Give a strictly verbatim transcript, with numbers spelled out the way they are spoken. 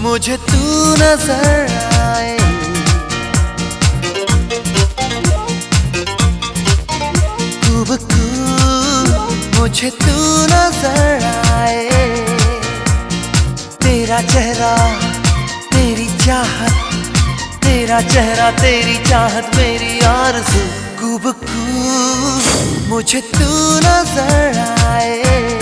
मुझे तू नजर आए। खूब खूब मुझे तू नजर आए। तेरा चेहरा तेरी चाहत, तेरा चेहरा तेरी चाहत मेरी आरज़ू। खूब खूब मुझे तू नजर आए।